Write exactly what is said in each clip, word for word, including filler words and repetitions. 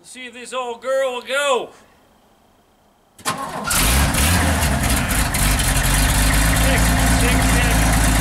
Let's see if this old girl will go. Six, six, ten.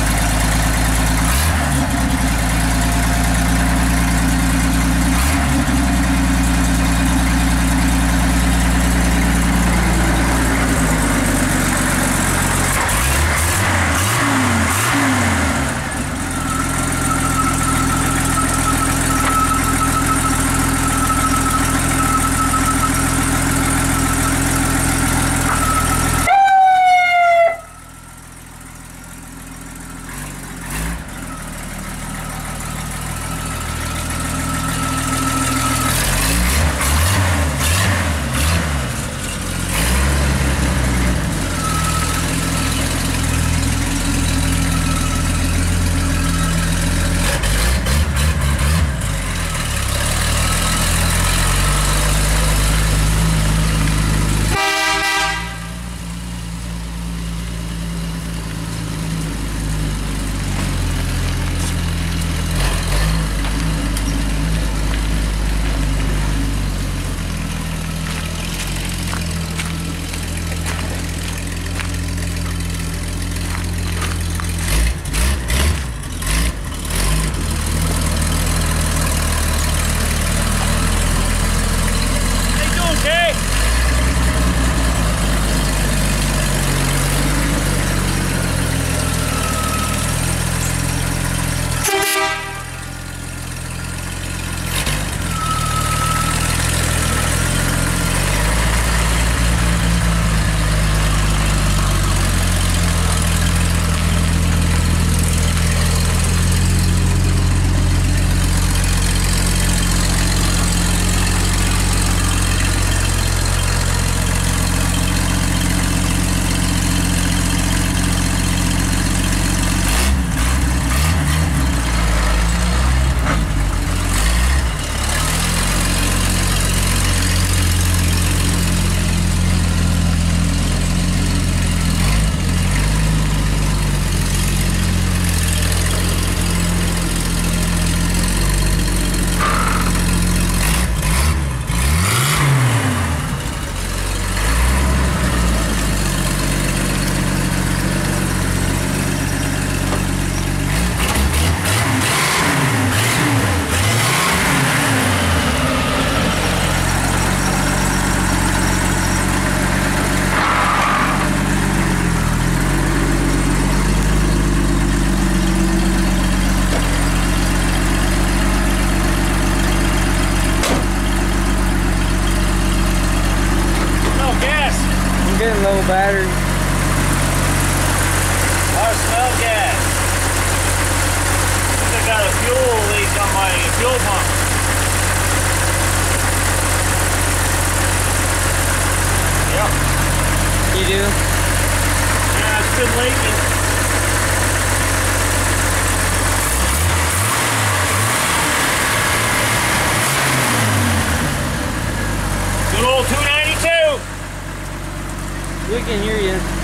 Getting low battery. I smell gas. I think I got a fuel leak on my fuel pump. Yep. You do? Yeah, it's been leaking. Good old two ninety-two. We can hear you.